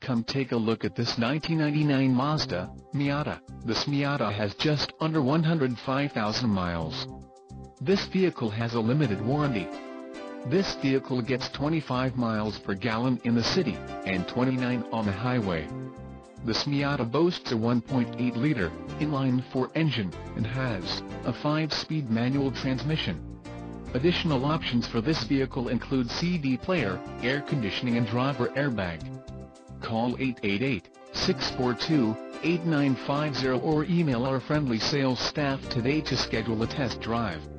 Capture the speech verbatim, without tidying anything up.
Come take a look at this nineteen ninety-nine Mazda Miata. This Miata has just under one hundred five thousand miles. This vehicle has a limited warranty. This vehicle gets twenty-five miles per gallon in the city, and twenty-nine on the highway. This Miata boasts a one point eight liter inline-four engine, and has a five speed manual transmission. Additional options for this vehicle include C D player, air conditioning and driver airbag. Call eight eight eight, six four two, eight nine five zero or email our friendly sales staff today to schedule a test drive.